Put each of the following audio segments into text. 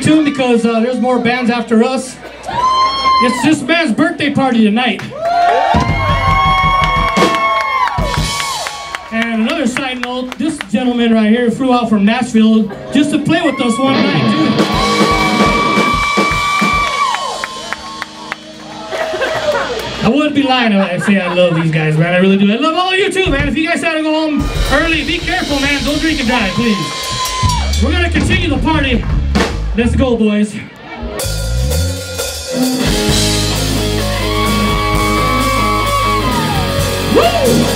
tune because there's more bands after us. It's this man's birthday party tonight. And another side note, this gentleman right here flew out from Nashville just to play with us one night too. I wouldn't be lying if I say I love these guys, man. I really do. I love all of you too, man. If you guys had to go home early, be careful, man. Don't drink and drive, please. We're gonna continue the party. Let's go, boys. Woo!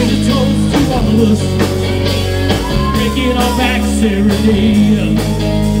Breaking our backs every day.